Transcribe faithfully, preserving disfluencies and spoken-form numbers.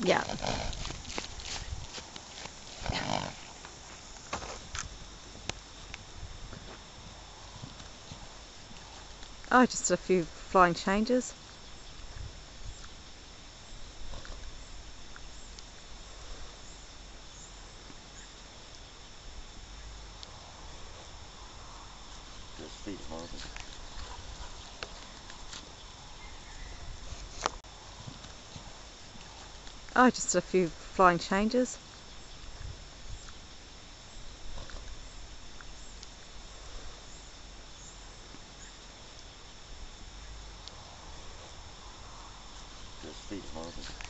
Yeah. Oh, just a few flying changes. Just feet horrible. Oh, just a few flying changes. Just feet horrible.